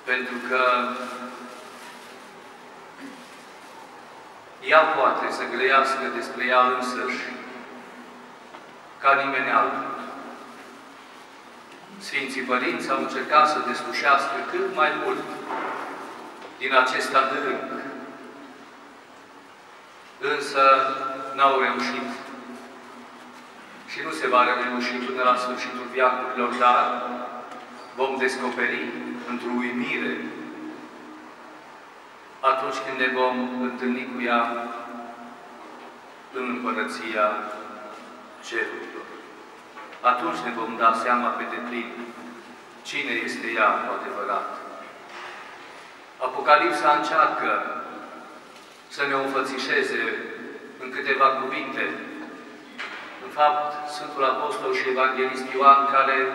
Pentru că ea poate să grăiască despre ea însăși, ca nimeni altul. Sfinții Părinți au încercat să deslușească cât mai mult din acest adânc, însă n-au reușit. Și nu se va reuși până la sfârșitul veacurilor, dar vom descoperi într-o uimire atunci când ne vom întâlni cu ea în Împărăția Cerurilor. Atunci ne vom da seama pe deplin cine este ea cu adevărat. Apocalipsa încearcă să ne înfățișeze în câteva cuvinte. În fapt, Sfântul Apostol și Evanghelist Ioan, care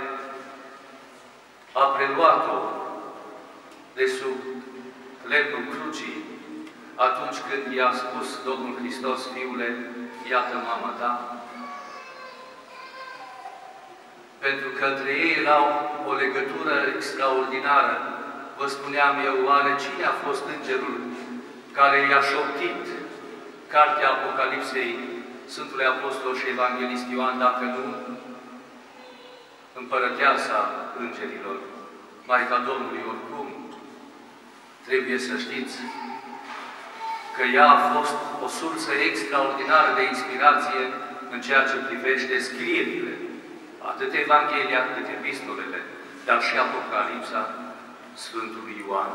a preluat-o de sub lemnul crucii, atunci când i-a spus Domnul Hristos, Fiule, iată mama ta. Pentru că între ei era o legătură extraordinară. Vă spuneam eu, oare cine a fost îngerul care i-a șoptit cartea Apocalipsei Sfântului Apostol și Evanghelist Ioan, dacă nu Împărăteasa Îngerilor, Maica Domnului? Oricum, trebuie să știți că ea a fost o sursă extraordinară de inspirație în ceea ce privește scrierile, atât Evanghelia cât epistolele, dar și Apocalipsa Sfântului Ioan.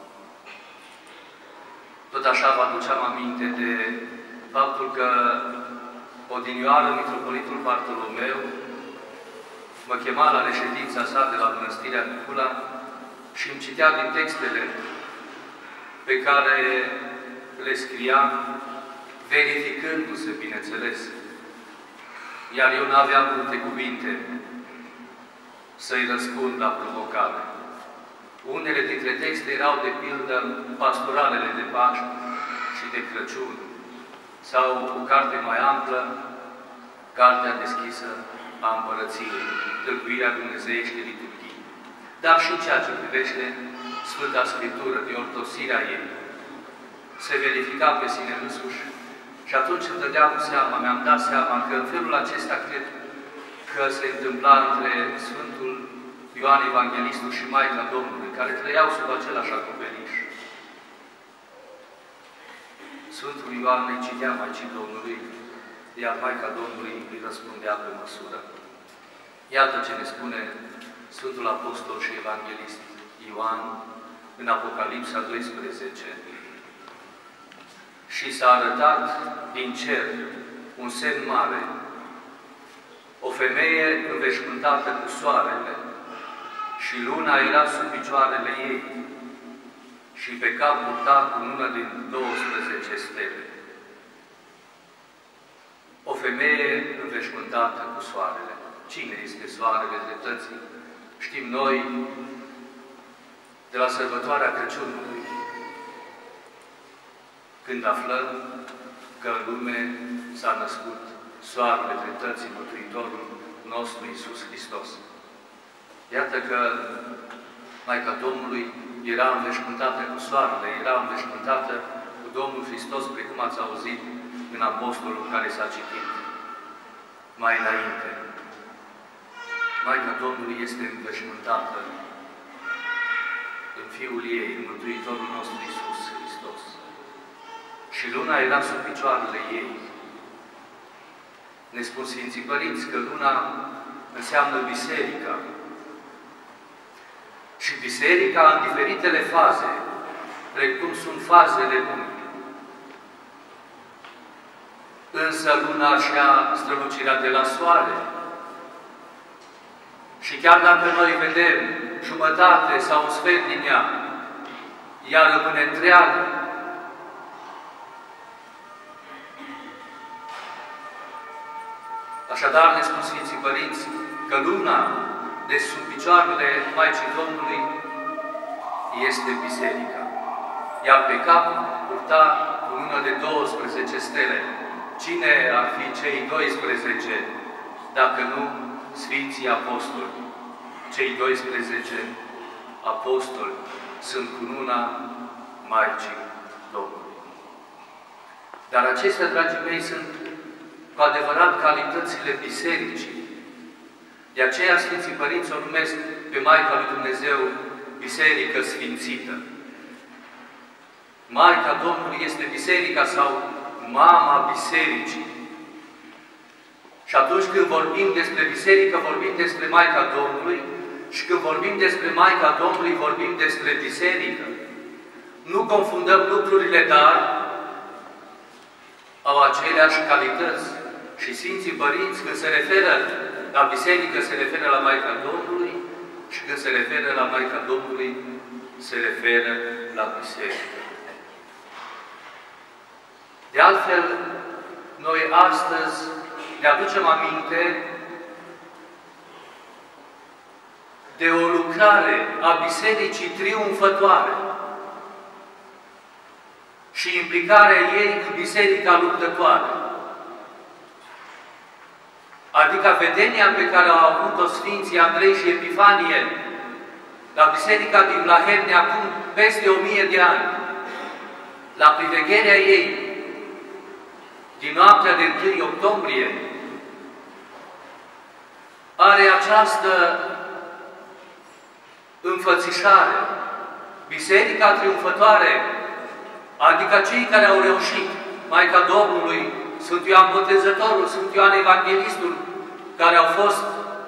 Tot așa vă aduceam aminte de faptul că odinioară Mitropolitul Bartolomeu mă chema la reședința sa de la Mănăstirea Nicula și îmi citea din textele pe care le scria, verificându-se, bineînțeles. Iar eu n-aveam multe cuvinte să-i răspund la provocare. Unele dintre texte erau, de pildă, pastoralele de Paști și de Crăciun, sau o carte mai amplă, Cartea deschisă a Împărăției, Tâlcuirea Dumnezeiește liturghii. Dar și ceea ce privește Sfânta Scriptură, de ortosirea ei, se verifica pe sine însuși. Și atunci îmi dădeam seama, mi-am dat seama că în felul acesta cred că se întâmpla între Sfântul Ioan Evanghelistul și Maica Domnului, care trăiau sub același acoperiș. Sfântul Ioan îi citea Maicii Domnului, iar Maica Domnului îi răspundea pe măsură. Iată ce ne spune Sfântul Apostol și Evanghelist Ioan în Apocalipsa 12. Și s-a arătat din cer un semn mare, o femeie înveșmântată cu soarele, și luna era sub picioarele ei, și pe cap purta cunună din 12 stele. O femeie înveșmântată cu soarele. Cine este soarele dreptății? Știm noi de la sărbătoarea Crăciunului, când aflăm că în lume s-a născut soarele dreptății, Mântuitorul nostru Iisus Hristos. Iată că Maica Domnului era înveșmântată cu soarele, era înveșmântată cu Domnul Hristos, precum ați auzit în apostolul care s-a citit mai înainte. Maica Domnului este înveșmântată în Fiul ei, în Mântuitorul nostru Iisus Hristos. Și luna era sub picioarele ei. Ne spun Sfinții Părinți că luna înseamnă biserica. Și biserica în diferitele faze, precum sunt fazele lunii. Însă luna și-a strălucirea de la soare. Și chiar dacă noi vedem jumătate sau un sfert din ea, ea rămâne întreagă. Așadar, ne spun Sfinții Părinți că luna de sub picioarele Maicii Domnului este biserica. Ea pe cap purta cunună de 12 stele. Cine ar fi cei 12, dacă nu Sfinții Apostoli? Cei 12 apostoli sunt cununa Maicii Domnului. Dar acestea, dragii mei, sunt cu adevărat calitățile bisericii. De aceea Sfinții Părinți o numesc pe Maica lui Dumnezeu Biserică Sfințită. Maica Domnului este biserica sau mama bisericii. Și atunci când vorbim despre biserică, vorbim despre Maica Domnului și când vorbim despre Maica Domnului, vorbim despre biserică. Nu confundăm lucrurile, dar au aceleași calități. Și Sfinții Părinți, când se referă la biserică, se referă la Maica Domnului și când se referă la Maica Domnului, se referă la biserică. De altfel, noi astăzi ne aducem aminte de o lucrare a Bisericii triumfătoare și implicarea ei în Biserica luptătoare. Adică vedenia pe care au avut-o Sfinții Andrei și Epifanie la Biserica din Vlaherne acum peste 1000 de ani, la privegherea ei, din noaptea de 1 octombrie, are această înfățișare. Biserica triumfătoare, adică cei care au reușit, Maica Domnului, Sfânt Ioan Botezătorul, Sfânt Ioan Evanghelistul, care au fost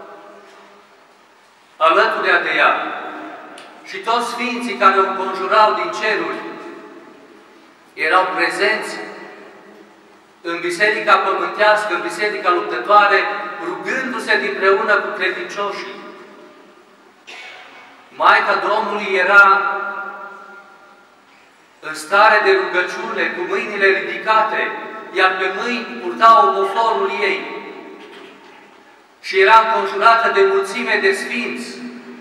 alături de ea, și toți Sfinții care o înconjurau din ceruri, erau prezenți în Biserica Pământească, în Biserica luptătoare, rugându-se împreună cu credincioșii. Maica Domnului era în stare de rugăciune, cu mâinile ridicate, iar pe mâini purta omoforul ei. Și era înconjurată de mulțime de sfinți.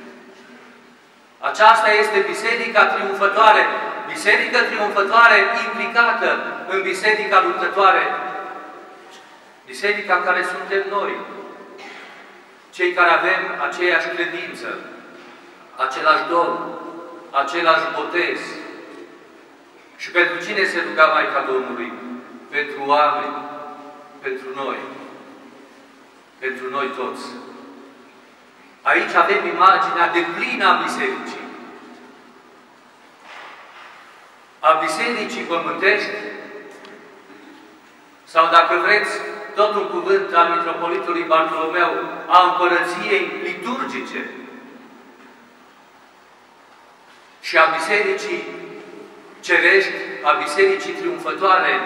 Aceasta este Biserica triumfătoare. Biserica triumfătoare implicată în Biserica luptătoare. Biserica care suntem noi. Cei care avem aceeași credință, același Domn, același botez. Și pentru cine se ruga Maica Domnului? Pentru oameni, pentru noi. Pentru noi toți. Aici avem imaginea deplină a Bisericii. A Bisericii pământești, sau dacă vreți, tot un cuvânt al Mitropolitului Bartolomeu, a Împărăției liturgice și a Bisericii cerești, a Bisericii triumfătoare,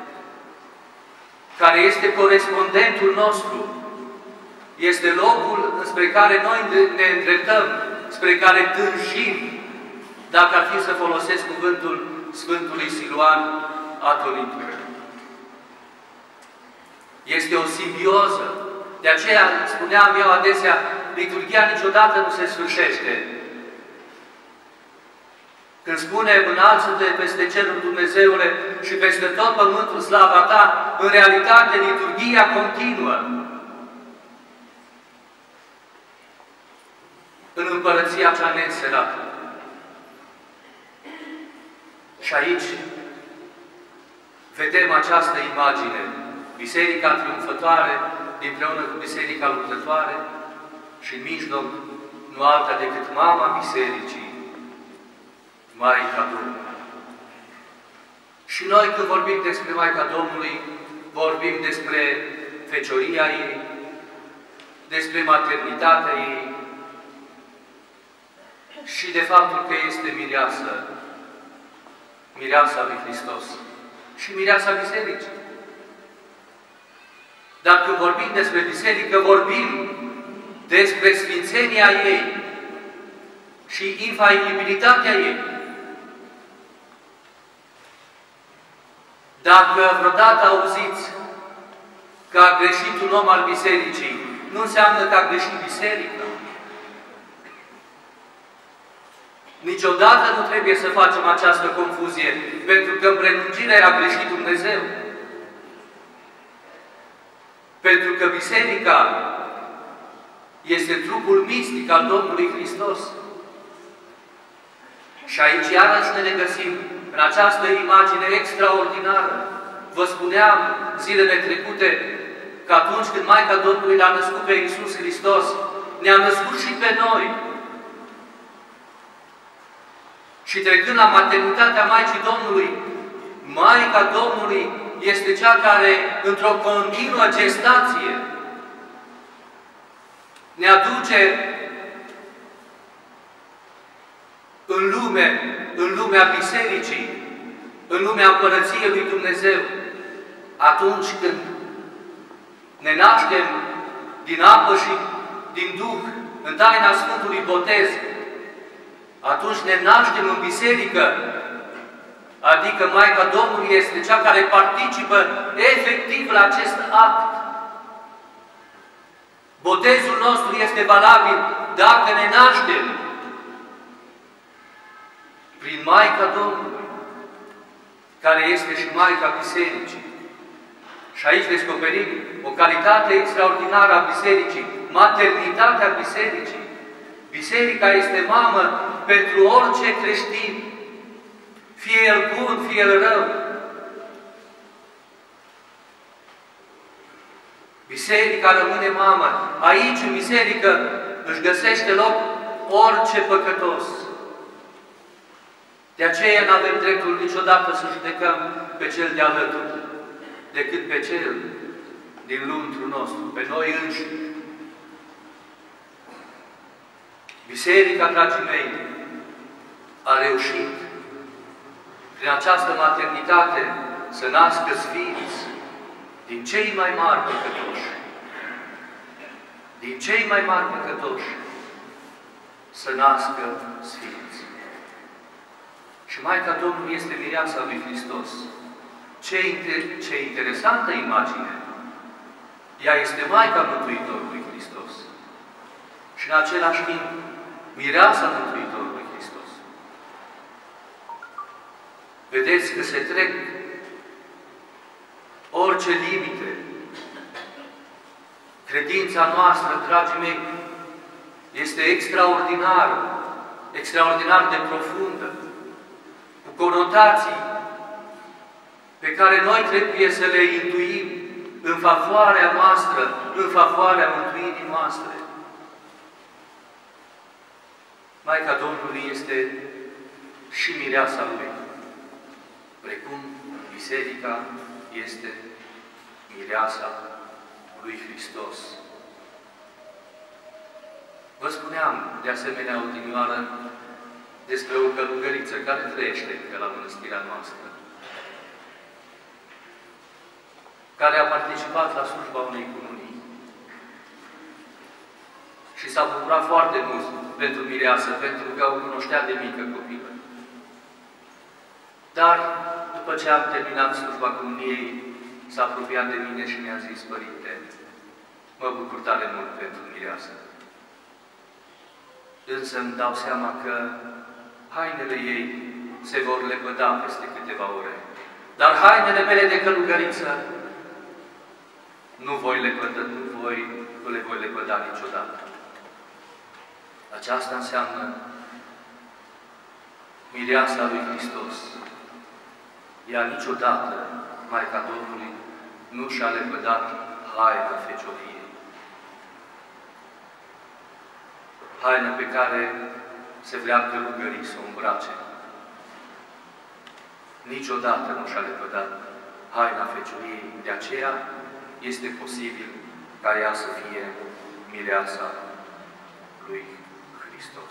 care este corespondentul nostru, este locul spre care noi ne îndreptăm, spre care tânjim, dacă ar fi să folosesc cuvântul Sfântului Siluan Atonit. Este o simbioză. De aceea spuneam eu adesea, liturghia niciodată nu se sfârșește. Când spune înalță-te peste cerul Dumnezeule și peste tot pământul slava ta, în realitate liturghia continuă. În împărăția cea neînserată. Și aici vedem această imagine. Biserica triumfătoare, împreună cu Biserica luptătoare și în mijloc nu alta decât Mama Bisericii, Maica Domnului. Și noi când vorbim despre Maica Domnului, vorbim despre fecioria ei, despre maternitatea ei și de faptul că este mireasă, mireasa lui Hristos și mireasa Bisericii. Dar când vorbim despre Biserică, vorbim despre sfințenia ei și infailibilitatea ei. Dacă vreodată auziți că a greșit un om al Bisericii, nu înseamnă că a greșit Biserica. Niciodată nu trebuie să facem această confuzie, pentru că în prelungire a greșit Dumnezeu. Pentru că Biserica este trupul mistic al Domnului Hristos. Și aici iarăși ne regăsim în această imagine extraordinară. Vă spuneam zilele trecute că atunci când Maica Domnului l-a născut pe Iisus Hristos, ne-a născut și pe noi. Și trecând la maternitatea Maicii Domnului, Maica Domnului este cea care, într-o continuă gestație, ne aduce în lumea Bisericii, în lumea Împărăției lui Dumnezeu. Atunci când ne naștem din apă și din Duh, în taina Sfântului Botez, atunci ne naștem în biserică, adică Maica Domnului este cea care participă efectiv la acest act. Botezul nostru este valabil dacă ne naștem prin Maica Domnului, care este și Maica Bisericii. Și aici descoperim o calitate extraordinară a Bisericii, maternitatea Bisericii. Biserica este mamă pentru orice creștin, fie el bun, fie el rău. Biserica rămâne mamă. Aici, în biserică, își găsește loc orice păcătos. De aceea nu avem dreptul niciodată să judecăm pe cel de alături, decât pe cel din lăuntru nostru, pe noi înșine. Biserica, dragii mei, a reușit prin această maternitate să nască sfinți din cei mai mari păcătoși. Din cei mai mari păcătoși să nască sfinți. Și Maica Domnului este mireasa lui Hristos. Ce interesantă imagine! Ea este Maica Mântuitorului Hristos. Și în același timp, mireasa Mântuitorului Hristos. Vedeți că se trec orice limite. Credința noastră, dragii mei, este extraordinară, extraordinar de profundă, cu conotații pe care noi trebuie să le intuim în favoarea noastră, în favoarea mântuirii noastre. Maica Domnului este și mireasa Lui, precum Biserica este mireasa lui Hristos. Vă spuneam, de asemenea, odinioară, despre o călugăriță care trăiește pe la mănăstirea noastră, care a participat la slujba unei cununii și s-a bucurat foarte mult pentru mireasă, pentru că o cunoștea de mică copilă. Dar, după ce am terminat slujba cununiei, s-a apropiat de mine și mi-a zis: Părinte, mă bucur tare mult pentru mireasă. Însă îmi dau seama că hainele ei se vor lepăda peste câteva ore. Dar hainele mele de călugăriță nu le voi lepăda niciodată. Aceasta înseamnă mireasa lui Hristos. Ea niciodată, Maica Domnului, nu și-a lepădat haina fecioriei. Haina pe care se vrea călugării să o îmbrace. Niciodată nu și-a lepădat haina fecioriei. De aceea este posibil ca ea să fie mireasa lui Hristos.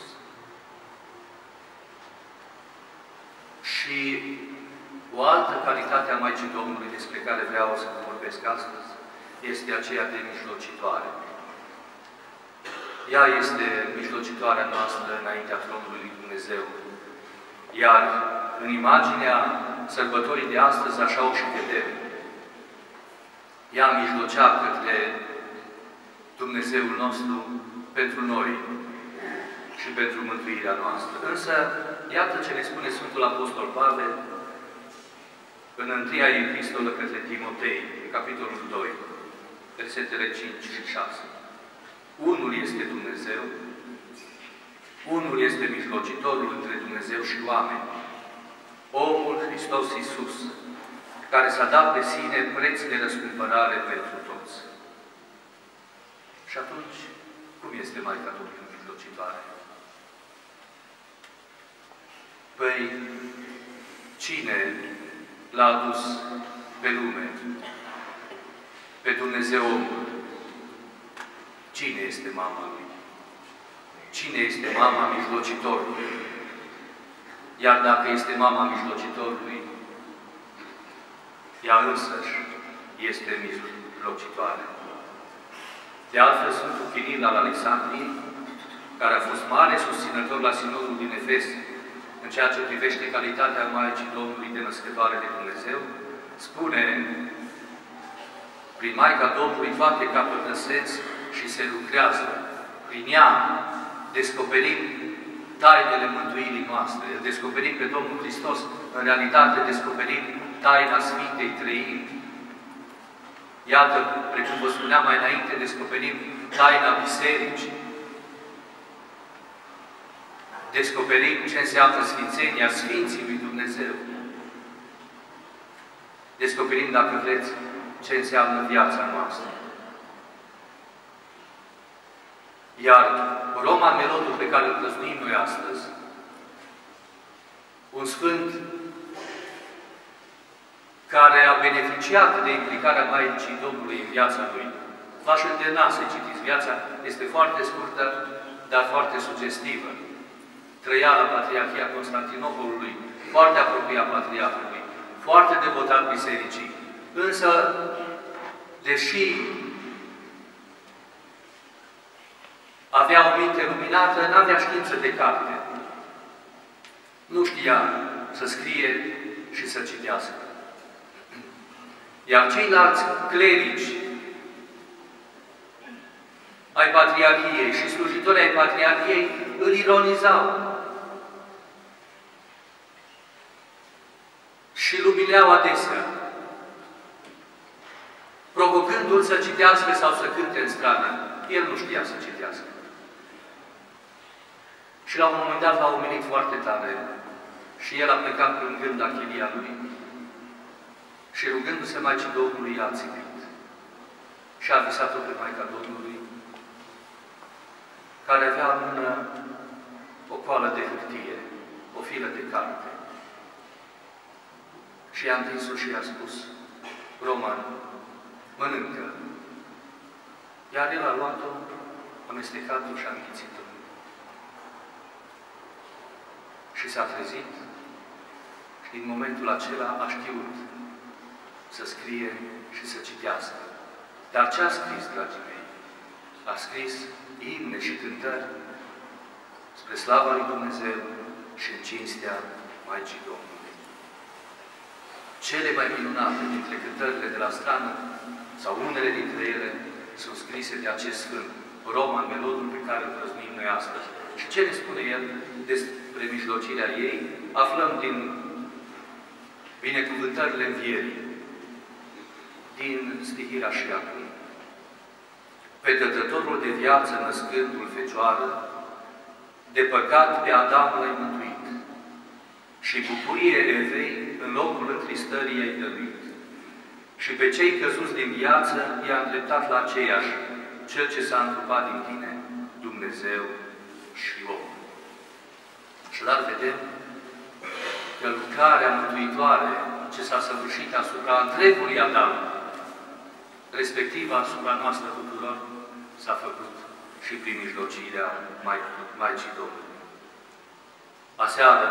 Și o altă calitate a Maicii Domnului despre care vreau să vă vorbesc astăzi este aceea de mijlocitoare. Ea este mijlocitoarea noastră înaintea tronului lui Dumnezeu. Iar în imaginea sărbătorii de astăzi, așa o și vedem. Ea mijlocea către Dumnezeul nostru pentru noi și pentru mântuirea noastră. Însă, iată ce ne spune Sfântul Apostol Pavel în întâia epistolă către Timotei, capitolul 2, versetele 5 și 6. Unul este Dumnezeu, Unul este mijlocitorul între Dumnezeu și oameni, omul Hristos Iisus, care s-a dat pe sine preț de răscumpărare pentru toți. Și atunci, cum este Maica Domnului mijlocitoare? Păi, cine l-a adus pe lume? Pe Dumnezeu omul. Cine este mama lui? Cine este mama mijlocitorului? Iar dacă este mama mijlocitorului, ea însăși este mijlocitoare. De altfel, Sfântul Chiril al Alexandriei, care a fost mare susținător la Sinodul din Efes, în ceea ce privește calitatea Maicii Domnului de născătoare de Dumnezeu, spune: prin Maica Domnului toate capătă sens și se lucrează. Prin ea descoperim tainele mântuirii noastre, îl descoperim pe Domnul Hristos, în realitate descoperim taina Sfintei Treimi. Iată, precum vă spuneam mai înainte, descoperim taina Bisericii. Descoperim ce înseamnă Sfințenia Sfinții lui Dumnezeu. Descoperim, dacă vreți, ce înseamnă viața noastră. Iar Roman Melodul pe care îl prăznuim noi astăzi, un sfânt care a beneficiat de implicarea Maicii Domnului în viața lui, v-aș îndemna să citiți. Viața este foarte scurtă, dar foarte sugestivă. Trăia la Patriarhia Constantinopolului, foarte apropiat Patriarhului, foarte devotat Bisericii. Însă, deși avea o minte luminată, n-avea știință de carte. Nu știa să scrie și să citească. Iar ceilalți clerici ai Patriarhiei și slujitorii ai Patriarhiei îl ironizau și îl umileau adesea, provocându-l să citească sau să cânte în stradă. El nu știa să citească. Și la un moment dat l-a umilit foarte tare și el a plecat plângând la chilia lui și rugându-se Maicii Domnului i-a ținut. Și a visat-o pe Maica Domnului, care avea în mână o coală de hârtie, o filă de carte. Și i-a întins-o și i-a spus: Roman, mănâncă. Iar el a luat-o, amestecat-o și a înghițit-o. Și s-a trezit și din momentul acela a știut să scrie și să citească. Dar ce a scris, dragii mei? A scris imne și cântări spre slava lui Dumnezeu și în cinstea Maicii Domnului. Cele mai minunate dintre cântările de la strană, sau unele dintre ele, sunt scrise de acest Sfânt, Roman, melodul pe care îl prăznuim noi astăzi. Și ce ne spune el despre mijlocirea ei? Aflăm din binecuvântările învierii, din stihirea și acum. Pe Dătătorul de viață, născându-l Fecioară, de păcat pe Adam l-ai mântuit și bucurie Evei în locul întristării i-ai dăruit. Și pe cei căzuți din viață i-a îndreptat la aceeași, Cel ce s-a întrupat din tine, Dumnezeu și om. Și dar vedem că lucrarea mântuitoare ce s-a săvârșit asupra întregului Adam, respectiv asupra noastră tuturor, s-a făcut și prin mijlocirea Maicii Domnului. Aseară,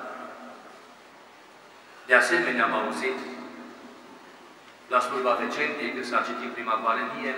de asemenea, am auzit la slujba Vecentiei, când s-a citit prima parenie,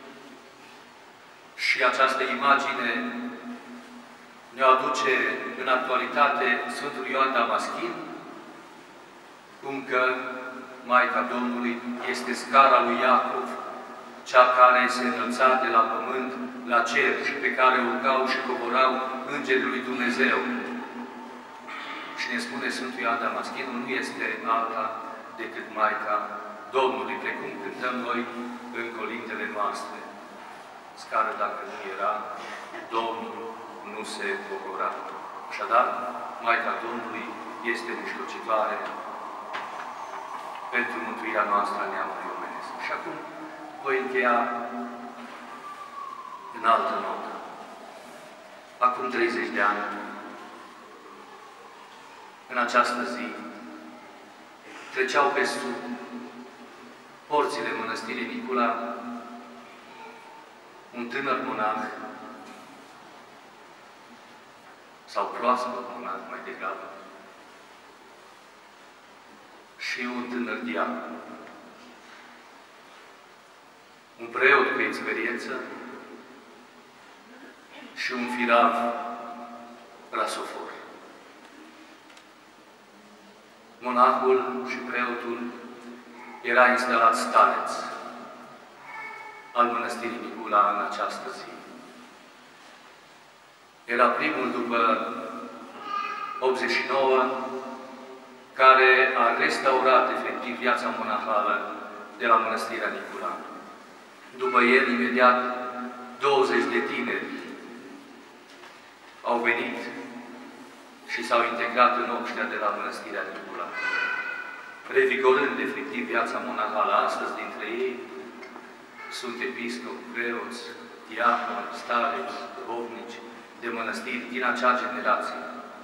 și această imagine ne aduce în actualitate Sfântul Ioan Damaschin, cum că Maica Domnului este scara lui Iacov, cea care se înălța de la pământ la cer și pe care urcau și coborau Îngerii lui Dumnezeu. Și ne spune Sfântul Ioan Damaschin, nu este alta decât Maica Domnului, precum cântăm noi în colindele noastre. Scară dacă nu era Domnul nu se bucura. Așadar, Maica Domnului este mijlocitoare pentru mântuirea noastră a neamului omenesc. Și acum voi încheia în altă notă. Acum 30 de ani, în această zi, treceau pe sub porțile Mănăstirii Nicula un tânăr monah, sau proaspăt monah mai degrabă, și un tânăr diacon. Un preot cu experiență și un firav rasofor. Monahul și preotul era instalat stareț al Mănăstirii Nicula în această zi. Era primul după 89 care a restaurat efectiv viața monahală de la Mănăstirea Nicula. După el, imediat, 20 de tineri au venit și s-au integrat în obștea de la Mănăstirea Nicula, revigorând efectiv viața monahală. Astăzi, dintre ei, sunt episcopi, preoți, diaconi, stareți, duhovnici de mănăstiri din acea generație.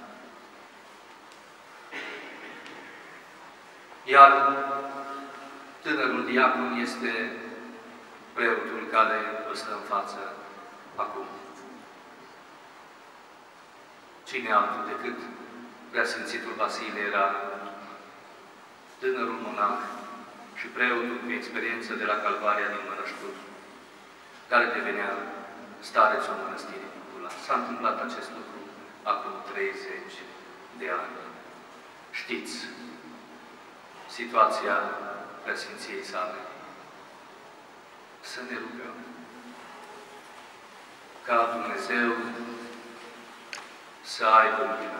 Iar tânărul diacon este preotul care îl stă în față acum. Cine altul decât Preasfințitul Vasile era tânărul monah și preotul cu experiență de la Calvaria din Mănăștur, care devenea starețul Mănăstirii Nicula. S-a întâmplat acest lucru acum 30 de ani. Știți situația Preasfinției sale. Să ne rugăm ca Dumnezeu să aibă milă,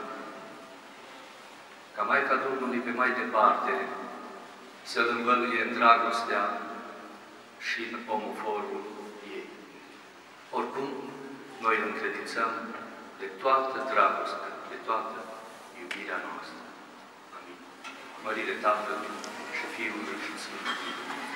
ca Maica Domnului pe mai departe să-L învăluie în dragostea și în omoforul ei. Oricum, noi îl încredințăm de toată dragostea, de toată iubirea noastră. Amin. Mărire Tatălui și Fiului și Sfântului.